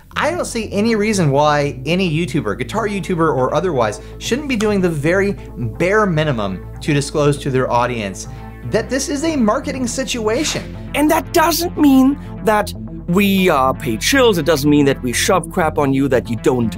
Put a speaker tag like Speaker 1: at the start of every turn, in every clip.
Speaker 1: I don't see any reason why any YouTuber, guitar YouTuber or otherwise, shouldn't be doing the very bare minimum to disclose to their audience that this is a marketing situation.
Speaker 2: And that doesn't mean that we are paid shills. It doesn't mean that we shove crap on you that you don't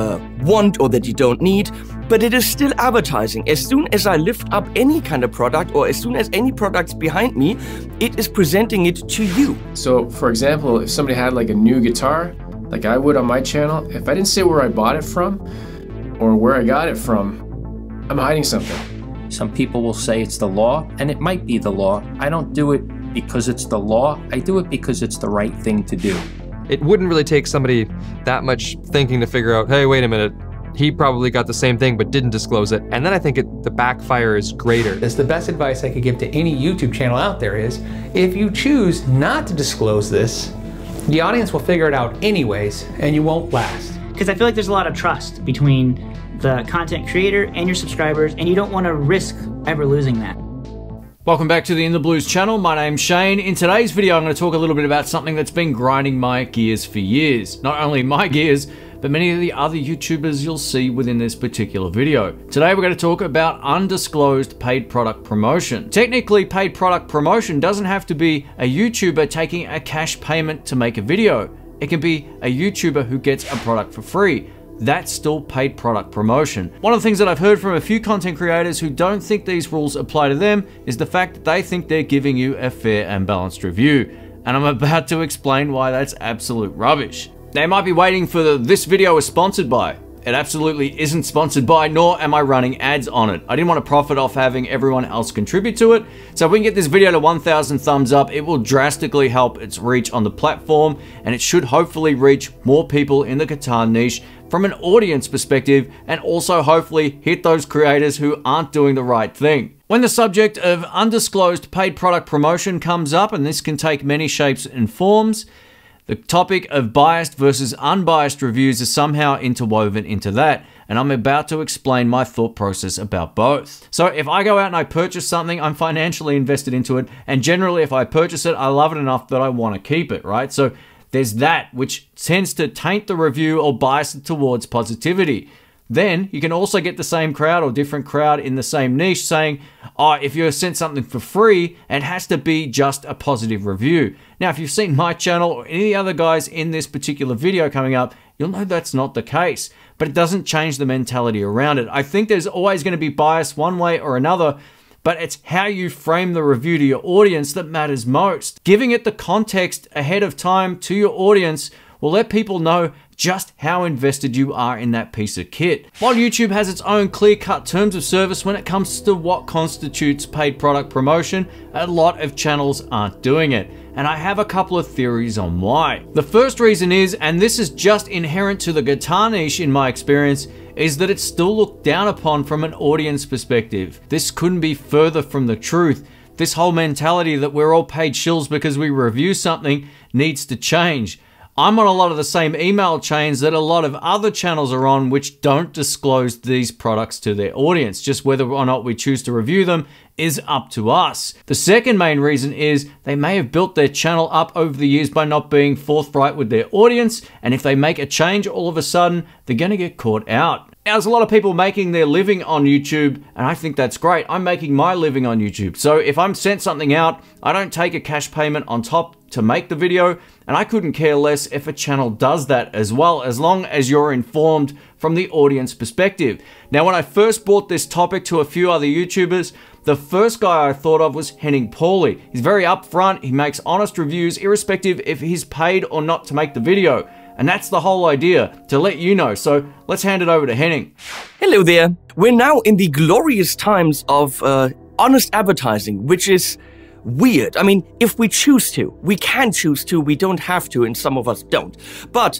Speaker 2: want or that you don't need. But it is still advertising. As soon as I lift up any kind of product, or as soon as any product's behind me, it is presenting it to you.
Speaker 3: So for example, if somebody had like a new guitar, like I would on my channel, if I didn't say where I bought it from or where I got it from, I'm hiding something.
Speaker 4: Some people will say it's the law, and it might be the law. I don't do it because it's the law. I do it because it's the right thing to do.
Speaker 5: It wouldn't really take somebody that much thinking to figure out, hey, wait a minute, he probably got the same thing but didn't disclose it. And then I think the backfire is greater.
Speaker 6: That's the best advice I could give to any YouTube channel out there is, if you choose not to disclose this, the audience will figure it out anyways, and you won't last.
Speaker 7: Because I feel like there's a lot of trust between the content creator and your subscribers, and you don't want to risk ever losing that.
Speaker 8: Welcome back to the In the Blues channel. My name's Shane. In today's video, I'm going to talk a little bit about something that's been grinding my gears for years. Not only my gears, but many of the other YouTubers you'll see within this particular video. Today we're going to talk about undisclosed paid product promotion. Technically, paid product promotion doesn't have to be a YouTuber taking a cash payment to make a video. It can be a YouTuber who gets a product for free. That's still paid product promotion. One of the things that I've heard from a few content creators who don't think these rules apply to them is the fact that they think they're giving you a fair and balanced review. And I'm about to explain why that's absolute rubbish. They might be waiting for this video is sponsored by. It absolutely isn't sponsored by, nor am I running ads on it. I didn't want to profit off having everyone else contribute to it. So if we can get this video to 1,000 thumbs up, it will drastically help its reach on the platform, and it should hopefully reach more people in the guitar niche from an audience perspective, and also hopefully hit those creators who aren't doing the right thing. When the subject of undisclosed paid product promotion comes up, and this can take many shapes and forms, the topic of biased versus unbiased reviews is somehow interwoven into that, and I'm about to explain my thought process about both. So if I go out and I purchase something, I'm financially invested into it, and generally if I purchase it, I love it enough that I want to keep it, right? So there's that, which tends to taint the review or bias it towards positivity. Then you can also get the same crowd or different crowd in the same niche saying, oh, if you're sent something for free, it has to be just a positive review. Now, if you've seen my channel or any other guys in this particular video coming up, you'll know that's not the case, but it doesn't change the mentality around it. I think there's always going to be bias one way or another, but it's how you frame the review to your audience that matters most. Giving it the context ahead of time to your audience will let people know just how invested you are in that piece of kit. While YouTube has its own clear-cut terms of service when it comes to what constitutes paid product promotion, a lot of channels aren't doing it. And I have a couple of theories on why. The first reason is, and this is just inherent to the guitar niche in my experience, is that it's still looked down upon from an audience perspective. This couldn't be further from the truth. This whole mentality that we're all paid shills because we review something needs to change. I'm on a lot of the same email chains that a lot of other channels are on, which don't disclose these products to their audience. Just whether or not we choose to review them is up to us. The second main reason is they may have built their channel up over the years by not being forthright with their audience, and if they make a change all of a sudden, they're gonna get caught out. Now, there's a lot of people making their living on YouTube, and I think that's great. I'm making my living on YouTube. So if I'm sent something out, I don't take a cash payment on top to make the video, and I couldn't care less if a channel does that as well, as long as you're informed from the audience perspective. Now, when I first brought this topic to a few other YouTubers, the first guy I thought of was Henning Pauly. He's very upfront, he makes honest reviews irrespective if he's paid or not to make the video. And that's the whole idea, to let you know. So let's hand it over to Henning.
Speaker 2: Hello there. We're now in the glorious times of honest advertising, which is weird. I mean, if we choose to, we can choose to, we don't have to, and some of us don't. But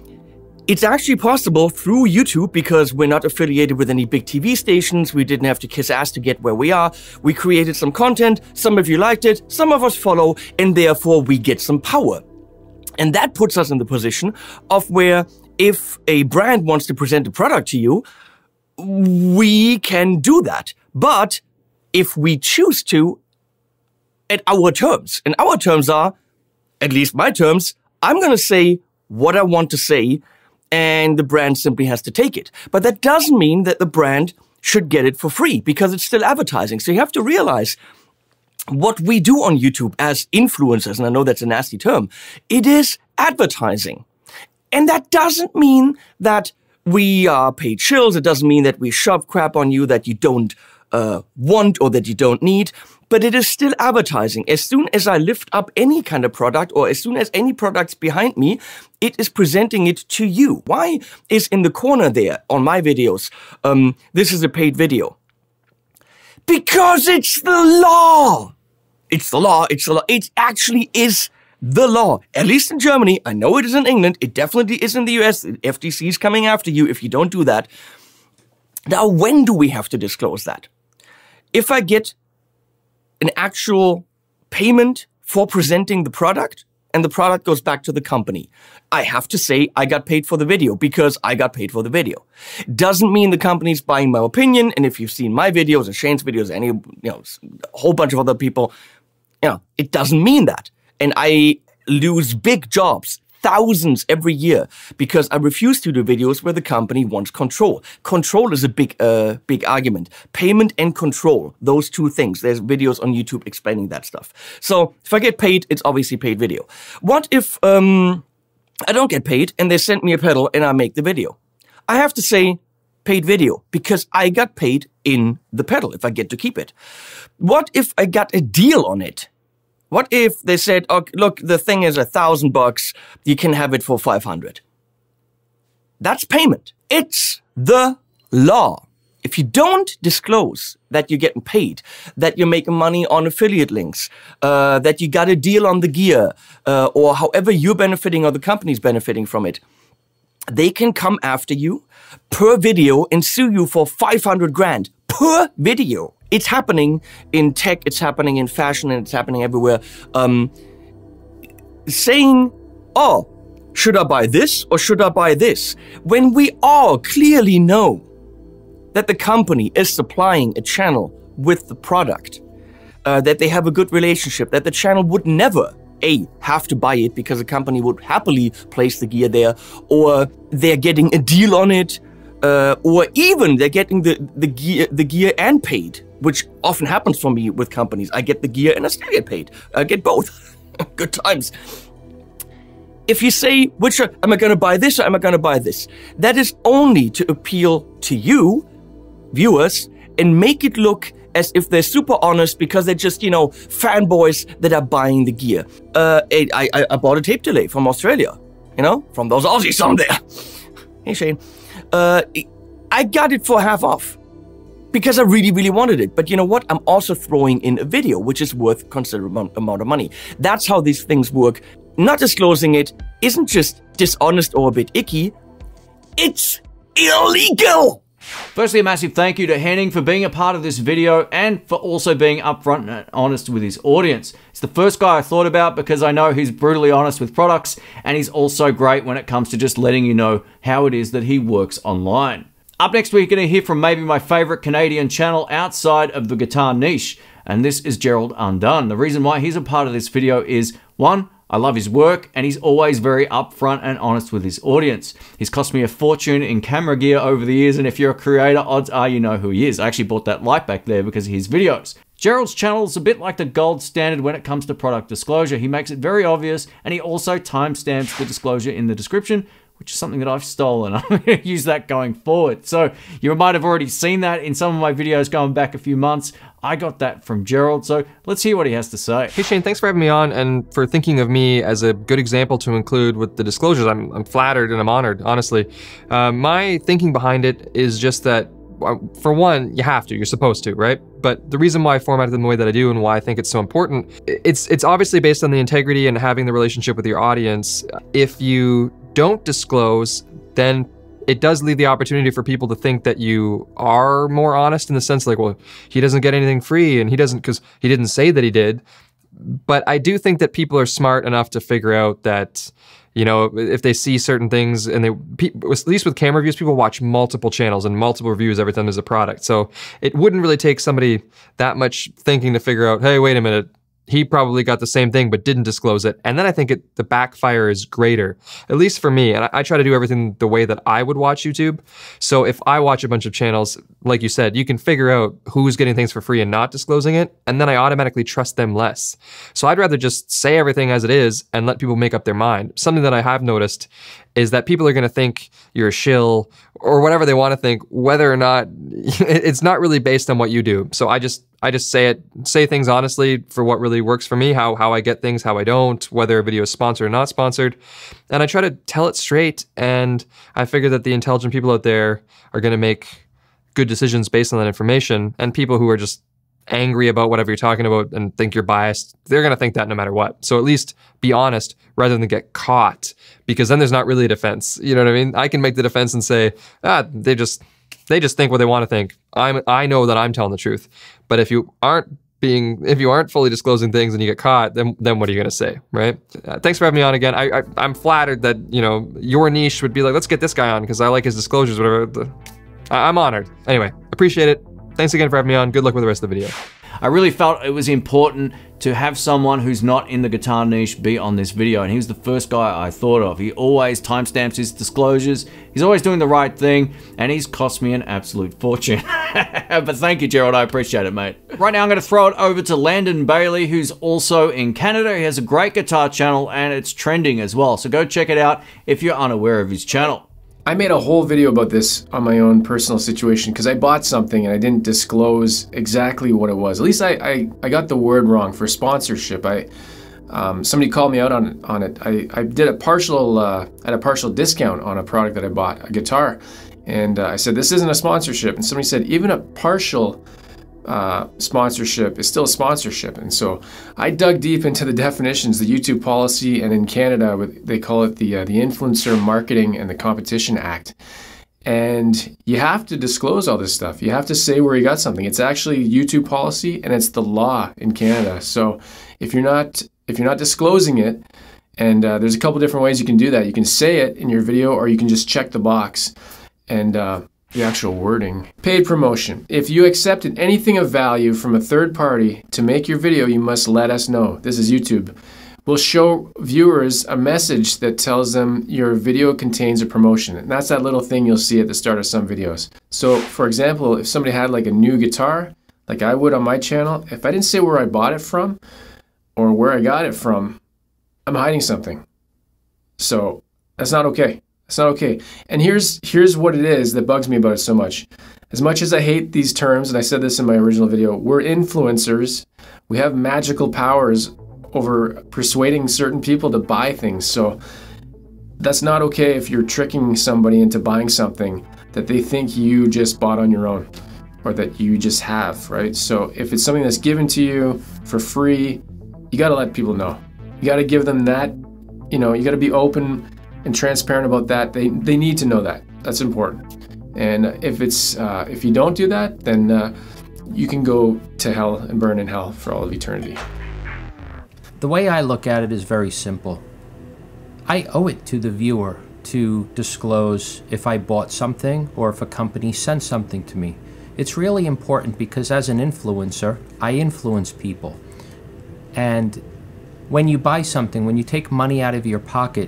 Speaker 2: it's actually possible through YouTube because we're not affiliated with any big TV stations. We didn't have to kiss ass to get where we are. We created some content. Some of you liked it. Some of us follow, and therefore we get some power. And that puts us in the position of where if a brand wants to present a product to you, we can do that. But if we choose to, at our terms, and our terms are, at least my terms, I'm going to say what I want to say, and the brand simply has to take it. But that doesn't mean that the brand should get it for free, because it's still advertising. So you have to realize what we do on YouTube as influencers, and I know that's a nasty term, it is advertising. And that doesn't mean that we are paid shills. It doesn't mean that we shove crap on you that you don't want or that you don't need. But it is still advertising. As soon as I lift up any kind of product, or as soon as any product's behind me, it is presenting it to you. Why is in the corner there on my videos, this is a paid video? Because it's the law. It's the law. It's the law. It actually is the law. At least in Germany. I know it is in England. It definitely is in the US. The FTC is coming after you if you don't do that. Now, when do we have to disclose that? If I get an actual payment for presenting the product and the product goes back to the company, I have to say I got paid for the video because I got paid for the video. Doesn't mean the company's buying my opinion. And if you've seen my videos or Shane's videos, any, a whole bunch of other people, it doesn't mean that. And I lose big jobs, thousands every year, because I refuse to do videos where the company wants control. Control is a big argument. Payment and control, those two things. There's videos on YouTube explaining that stuff. So if I get paid, it's obviously paid video. What if I don't get paid and they send me a pedal and I make the video? I have to say paid video because I got paid in the pedal if I get to keep it. What if I got a deal on it? What if they said, oh, look, the thing is $1,000, you can have it for 500. That's payment. It's the law. If you don't disclose that you're getting paid, that you're making money on affiliate links, that you got a deal on the gear, or however you're benefiting or the company's benefiting from it, they can come after you per video and sue you for 500 grand per video. It's happening in tech, it's happening in fashion, and it's happening everywhere. Saying, oh, should I buy this or should I buy this? When we all clearly know that the company is supplying a channel with the product, that they have a good relationship, that the channel would never, have to buy it because the company would happily place the gear there, or they're getting a deal on it, or even they're getting the gear and paid, which often happens for me with companies. I get the gear and I still get paid. I get both. Good times. If you say, am I going to buy this or am I going to buy this? That is only to appeal to you, viewers, and make it look as if they're super honest because they're just, fanboys that are buying the gear. I bought a tape delay from Australia, from those Aussies on there. Hey, Shane. I got it for half off because I really, really wanted it. But you know what? I'm also throwing in a video, which is worth considerable amount of money. That's how these things work. Not disclosing it isn't just dishonest or a bit icky. It's illegal.
Speaker 8: Firstly, a massive thank you to Henning for being a part of this video and for also being upfront and honest with his audience. It's the first guy I thought about because I know he's brutally honest with products, and he's also great when it comes to just letting you know how it is that he works online. Up next, we're going to hear from maybe my favorite Canadian channel outside of the guitar niche, and this is Gerald Undone. The reason why he's a part of this video is, one, I love his work, and he's always very upfront and honest with his audience. He's cost me a fortune in camera gear over the years, and if you're a creator, odds are you know who he is. I actually bought that light back there because of his videos. Gerald's channel is a bit like the gold standard when it comes to product disclosure. He makes it very obvious, and he also timestamps the disclosure in the description, which is something that I've stolen. I'm going to use that going forward. So you might have already seen that in some of my videos going back a few months. I got that from Gerald, so let's hear what he has to say.
Speaker 5: Hey Shane, thanks for having me on and for thinking of me as a good example to include with the disclosures. I'm flattered and I'm honored, honestly. My thinking behind it is just that, for one, you have to, you're supposed to, right? But the reason why I formatted them the way that I do and why I think it's so important, it's obviously based on the integrity and having the relationship with your audience. If you don't disclose, then it does leave the opportunity for people to think that you are more honest in the sense like, well, he doesn't get anything free and he doesn't because he didn't say that he did. But I do think that people are smart enough to figure out that, if they see certain things and at least with camera reviews, people watch multiple channels and multiple reviews every time there's a product. So it wouldn't really take somebody that much thinking to figure out, hey, wait a minute, he probably got the same thing but didn't disclose it. And then I think the backfire is greater, at least for me. And I try to do everything the way that I would watch YouTube. So if I watch a bunch of channels, like you said, you can figure out who's getting things for free and not disclosing it, and then I automatically trust them less. So I'd rather just say everything as it is and let people make up their mind. Something that I have noticed is that people are going to think you're a shill or whatever they want to think, whether or not it's not really based on what you do. So I just say things honestly for what really works for me, how I get things, how I don't, whether a video is sponsored or not sponsored. And I try to tell it straight, and I figure that the intelligent people out there are going to make good decisions based on that information, and people who are just angry about whatever you're talking about and think you're biased, they're going to think that no matter what. So at least be honest rather than get caught, because then there's not really a defense. You know what I mean? I can make the defense and say, they just think what they want to think. I know that I'm telling the truth. But if you aren't fully disclosing things and you get caught, then what are you going to say, right? Thanks for having me on again. I'm flattered that, you know, your niche would be like, let's get this guy on because I like his disclosures, whatever. I'm honored. Anyway, appreciate it. Thanks again for having me on. Good luck with the rest of the video.
Speaker 8: I really felt it was important to have someone who's not in the guitar niche be on this video, and he was the first guy I thought of. He always timestamps his disclosures, he's always doing the right thing, and he's cost me an absolute fortune. But thank you, Gerald, I appreciate it, mate. Right now I'm going to throw it over to Landon Bailey, who's also in Canada. He has a great guitar channel, and it's trending as well, so go check it out if you're unaware of his channel.
Speaker 3: I made a whole video about this on my own personal situation because I bought something and I didn't disclose exactly what it was. At least I got the word wrong for sponsorship. Somebody called me out on it. I did a partial discount on a product that I bought, a guitar, and I said this isn't a sponsorship. And somebody said even a partial sponsorship is still a sponsorship. And so I dug deep into the definitions, the YouTube policy, and in Canada they call it the Influencer Marketing and the Competition Act. And you have to disclose all this stuff. You have to say where you got something. It's actually YouTube policy and it's the law in Canada. So if you're not disclosing it, and there's a couple different ways you can do that. You can say it in your video, or you can just check the box and the actual wording. Paid promotion. If you accepted anything of value from a third party to make your video, you must let us know. This is YouTube. We'll show viewers a message that tells them your video contains a promotion. And that's that little thing you'll see at the start of some videos. So for example, if somebody had like a new guitar, like I would on my channel, if I didn't say where I bought it from or where I got it from, I'm hiding something. So that's not okay. It's not okay. And here's what it is that bugs me about it so much. As much as I hate these terms, and I said this in my original video, we're influencers. We have magical powers over persuading certain people to buy things. So that's not okay if you're tricking somebody into buying something that they think you just bought on your own or that you just have, right? So if it's something that's given to you for free, you got to let people know. You got to give them that, you know, you got to be open and transparent about that. They need to know that. That's important. And if you don't do that, then you can go to hell and burn in hell for all of eternity.
Speaker 4: The way I look at it is very simple. I owe it to the viewer to disclose if I bought something or if a company sent something to me. It's really important because as an influencer, I influence people. And when you buy something, when you take money out of your pocket,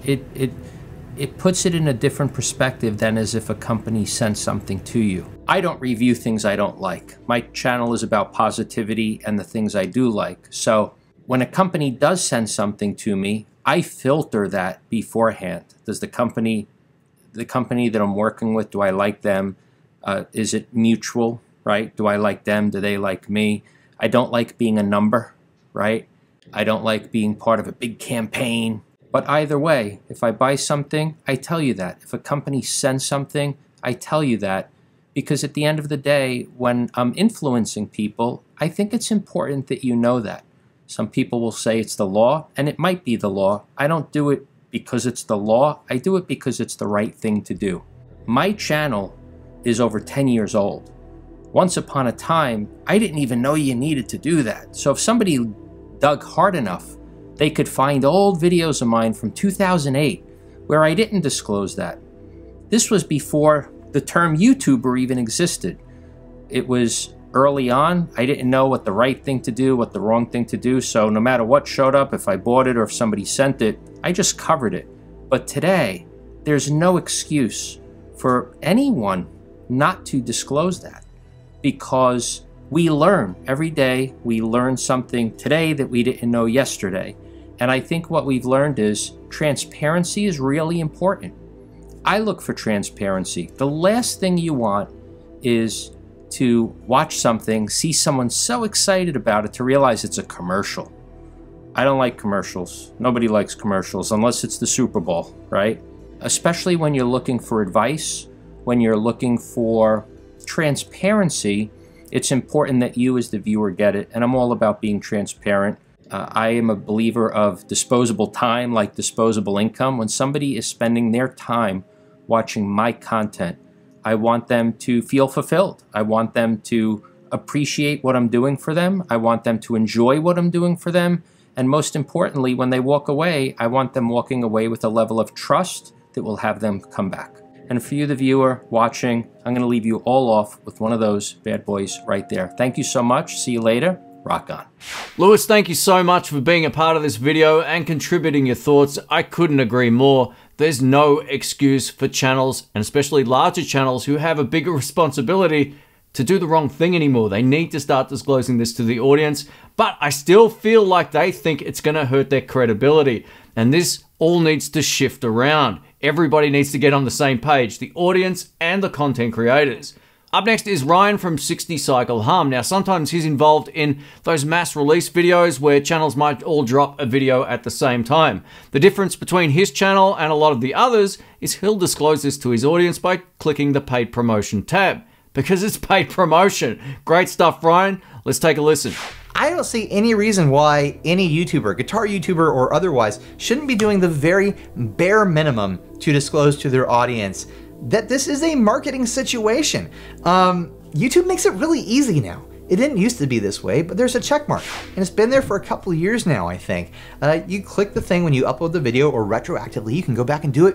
Speaker 4: it puts it in a different perspective than as if a company sent something to you. I don't review things I don't like. My channel is about positivity and the things I do like. So when a company does send something to me, I filter that beforehand. Does the company that I'm working with, do I like them? Is it mutual, right? Do I like them? Do they like me? I don't like being a number, right? I don't like being part of a big campaign. But either way, if I buy something, I tell you that. If a company sends something, I tell you that. Because at the end of the day, when I'm influencing people, I think it's important that you know that. Some people will say it's the law, and it might be the law. I don't do it because it's the law. I do it because it's the right thing to do. My channel is over 10 years old. Once upon a time, I didn't even know you needed to do that. So if somebody dug hard enough, they could find old videos of mine from 2008 where I didn't disclose that. This was before the term YouTuber even existed. It was Early on, I didn't know what the right thing to do, what the wrong thing to do, so no matter what showed up, if I bought it or if somebody sent it, I just covered it. But today, there's no excuse for anyone not to disclose that, because we learn every day. We learn something today that we didn't know yesterday. And I think what we've learned is transparency is really important. I look for transparency. The last thing you want is to watch something, see someone so excited about it to realize it's a commercial. I don't like commercials. Nobody likes commercials unless it's the Super Bowl, right? Especially when you're looking for advice, when you're looking for transparency, it's important that you as the viewer get it. And I'm all about being transparent. I am a believer of disposable time like disposable income. When somebody is spending their time watching my content, I want them to feel fulfilled. I want them to appreciate what I'm doing for them. I want them to enjoy what I'm doing for them. And most importantly, when they walk away, I want them walking away with a level of trust that will have them come back. And for you, the viewer watching, I'm going to leave you all off with one of those bad boys right there. Thank you so much. See you later. Rock on.
Speaker 8: Lewis, thank you so much for being a part of this video and contributing your thoughts. I couldn't agree more. There's no excuse for channels, and especially larger channels who have a bigger responsibility, to do the wrong thing anymore. They need to start disclosing this to the audience, but I still feel like they think it's going to hurt their credibility. And this all needs to shift around. Everybody needs to get on the same page, the audience and the content creators. Up next is Ryan from 60 Cycle Hum. Now, sometimes he's involved in those mass release videos where channels might all drop a video at the same time. The difference between his channel and a lot of the others is he'll disclose this to his audience by clicking the paid promotion tab, because it's paid promotion. Great stuff, Ryan. Let's take a listen.
Speaker 1: I don't see any reason why any YouTuber, guitar YouTuber or otherwise, shouldn't be doing the very bare minimum to disclose to their audience that this is a marketing situation. YouTube makes it really easy now. It didn't used to be this way, but there's a check mark, and it's been there for a couple of years now, I think. You click the thing when you upload the video, or retroactively, you can go back and do it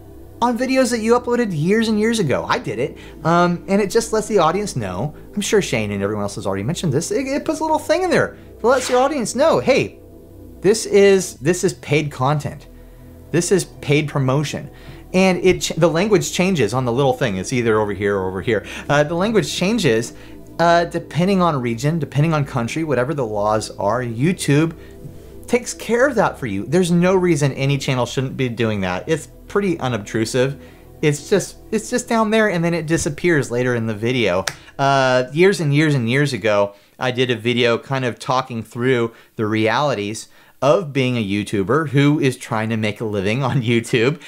Speaker 1: on videos that you uploaded years and years ago. I did it, and it just lets the audience know. I'm sure Shane and everyone else has already mentioned this. It puts a little thing in there that lets your audience know, hey, this is paid content. This is paid promotion. And the language changes on the little thing. It's either over here or over here. The language changes depending on region, depending on country, whatever the laws are. YouTube takes care of that for you. There's no reason any channel shouldn't be doing that. It's pretty unobtrusive. It's just down there, and then it disappears later in the video. Years and years and years ago, I did a video kind of talking through the realities of being a YouTuber who is trying to make a living on YouTube.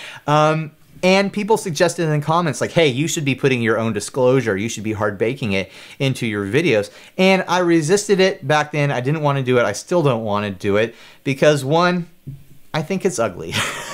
Speaker 1: And people suggested in the comments like, hey, you should be putting your own disclosure. You should be hard baking it into your videos. And I resisted it back then. I didn't want to do it. I still don't want to do it because, one, I think it's ugly.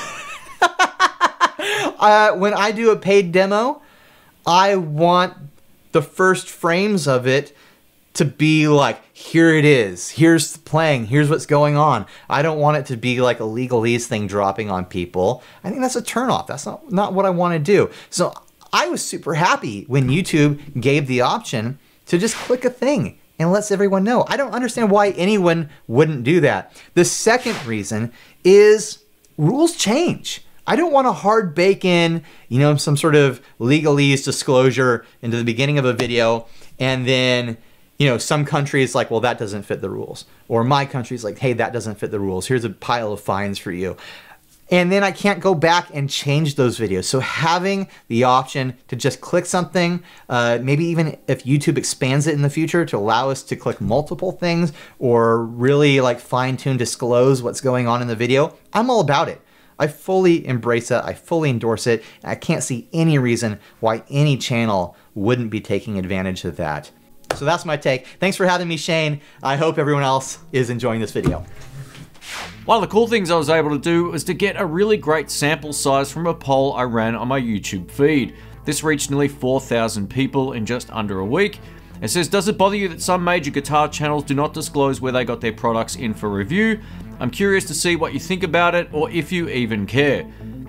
Speaker 1: When I do a paid demo, I want the first frames of it to be like, here it is, here's playing, here's what's going on. I don't want it to be like a legalese thing dropping on people. I think that's a turnoff. That's not what I want to do. So I was super happy when YouTube gave the option to just click a thing and lets everyone know. I don't understand why anyone wouldn't do that. The second reason is rules change. I don't want to hard bake in, some sort of legalese disclosure into the beginning of a video, and then some countries like, well, that doesn't fit the rules. Or my country's like, hey, that doesn't fit the rules. Here's a pile of fines for you. And then I can't go back and change those videos. So having the option to just click something, maybe even if YouTube expands it in the future to allow us to click multiple things or really like fine-tune disclose what's going on in the video, I'm all about it. I fully embrace that. I fully endorse it. And I can't see any reason why any channel wouldn't be taking advantage of that. So that's my take. Thanks for having me, Shane. I hope everyone else is enjoying this video.
Speaker 8: One of the cool things I was able to do was to get a really great sample size from a poll I ran on my YouTube feed. This reached nearly 4,000 people in just under a week. It says, does it bother you that some major guitar channels do not disclose where they got their products in for review? I'm curious to see what you think about it, or if you even care.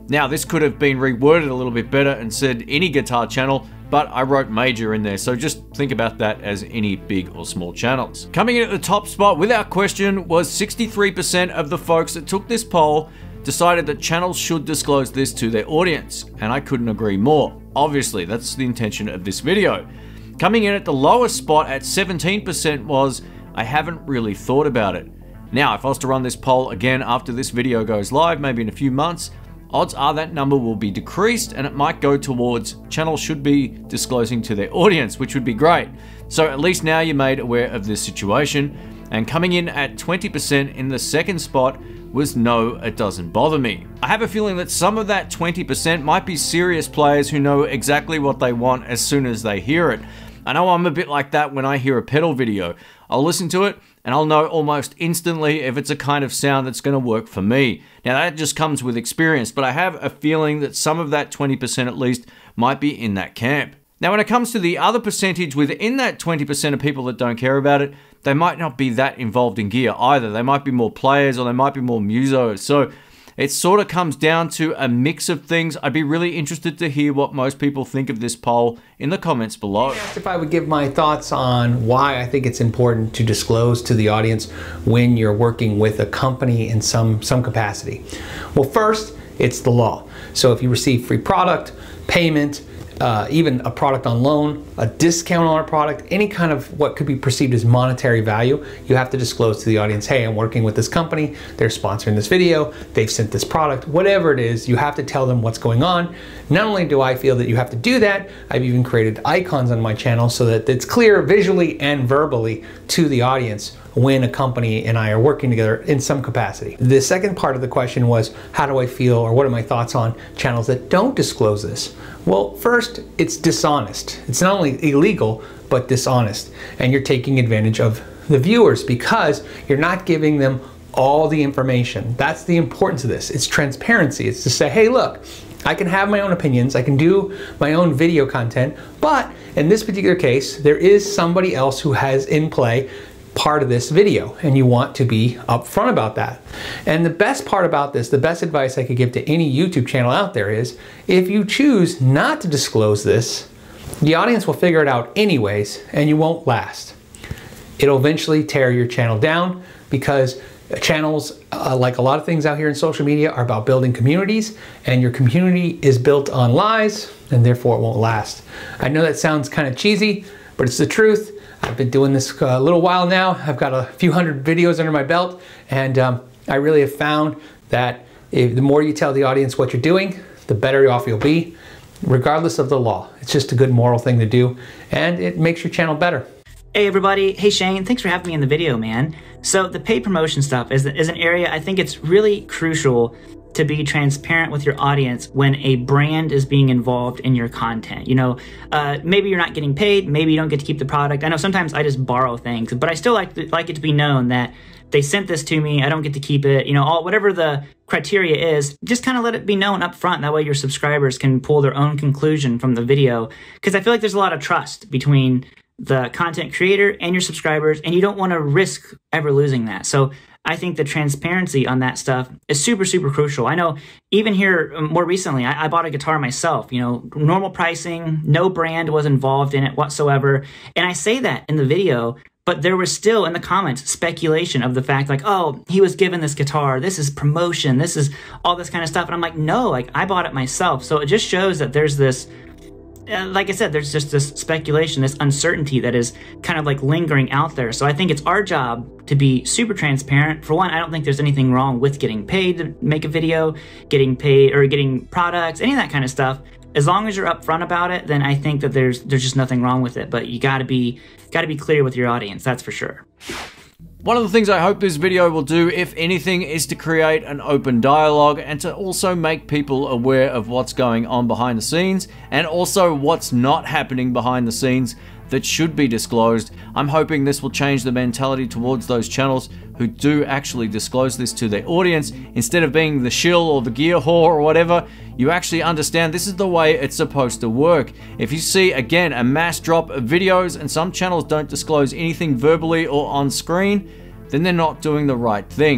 Speaker 8: Now, this could have been reworded a little bit better and said any guitar channel, but I wrote major in there, so just think about that as any big or small channels. Coming in at the top spot without question was 63% of the folks that took this poll decided that channels should disclose this to their audience, and I couldn't agree more. Obviously, that's the intention of this video. Coming in at the lowest spot at 17% was, I haven't really thought about it. Now, if I was to run this poll again after this video goes live, maybe in a few months, odds are that number will be decreased and it might go towards channels should be disclosing to their audience, which would be great. So at least now you're made aware of this situation. And coming in at 20% in the second spot was no, it doesn't bother me. I have a feeling that some of that 20% might be serious players who know exactly what they want as soon as they hear it. I know I'm a bit like that when I hear a pedal video. I'll listen to it and I'll know almost instantly if it's a kind of sound that's going to work for me. Now that just comes with experience, but I have a feeling that some of that 20% at least might be in that camp. Now when it comes to the other percentage within that 20% of people that don't care about it, they might not be that involved in gear either. They might be more players or they might be more musos. So it sort of comes down to a mix of things. I'd be really interested to hear what most people think of this poll in the comments below.
Speaker 6: I asked if I would give my thoughts on why I think it's important to disclose to the audience when you're working with a company in some capacity. Well, first, it's the law. So if you receive free product, payment, even a product on loan, a discount on a product, any kind of what could be perceived as monetary value, you have to disclose to the audience, hey, I'm working with this company, they're sponsoring this video, they've sent this product, whatever it is, you have to tell them what's going on. Not only do I feel that you have to do that, I've even created icons on my channel so that it's clear visually and verbally to the audience when a company and I are working together in some capacity. The second part of the question was, how do I feel, or what are my thoughts on channels that don't disclose this? Well, first, it's dishonest. It's not only illegal, but dishonest. And you're taking advantage of the viewers because you're not giving them all the information. That's the importance of this. It's transparency. It's to say, hey, look, I can have my own opinions, I can do my own video content, but in this particular case, there is somebody else who has in play part of this video, and you want to be upfront about that. And the best part about this, the best advice I could give to any YouTube channel out there is, if you choose not to disclose this, the audience will figure it out anyways, and you won't last. It'll eventually tear your channel down because channels, like a lot of things out here in social media, are about building communities, and your community is built on lies, and therefore it won't last. I know that sounds kind of cheesy, but it's the truth. I've been doing this a little while now. I've got a few hundred videos under my belt, and I really have found that the more you tell the audience what you're doing, the better off you'll be, regardless of the law. It's just a good moral thing to do, and it makes your channel better.
Speaker 7: Hey everybody, hey Shane, thanks for having me in the video, man. So the paid promotion stuff is an area I think it's really crucial to be transparent with your audience when a brand is being involved in your content. You know, maybe you're not getting paid, maybe you don't get to keep the product. I know sometimes I just borrow things, but I still like it to be known that they sent this to me, I don't get to keep it, you know, whatever the criteria is, just kind of let it be known up front. That way your subscribers can pull their own conclusion from the video. Because I feel like there's a lot of trust between the content creator and your subscribers, and you don't want to risk ever losing that. So I think the transparency on that stuff is super, super crucial. I know even here more recently, I bought a guitar myself, you know, normal pricing, no brand was involved in it whatsoever. And I say that in the video, but there was still in the comments speculation of the fact like, oh, he was given this guitar, this is promotion, this is all this kind of stuff. And I'm like, no, like I bought it myself. So it just shows that there's this, like I said, there's just this speculation, this uncertainty that is kind of like lingering out there. So I think it's our job to be super transparent. For one, I don't think there's anything wrong with getting paid to make a video, getting paid or getting products, any of that kind of stuff. As long as you're upfront about it, then I think that there's just nothing wrong with it. But you gotta be clear with your audience, that's for sure.
Speaker 8: One of the things I hope this video will do, if anything, is to create an open dialogue and to also make people aware of what's going on behind the scenes and also what's not happening behind the scenes that should be disclosed. I'm hoping this will change the mentality towards those channels who do actually disclose this to their audience. Instead of being the shill or the gear whore or whatever, you actually understand this is the way it's supposed to work. If you see, again, a mass drop of videos and some channels don't disclose anything verbally or on screen, then they're not doing the right thing.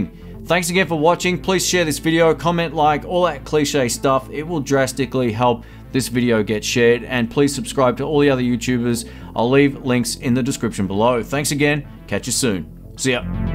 Speaker 8: Thanks again for watching. Please share this video, comment, like, all that cliche stuff. It will drastically help this video get shared. And please subscribe to all the other YouTubers. I'll leave links in the description below. Thanks again. Catch you soon. See ya.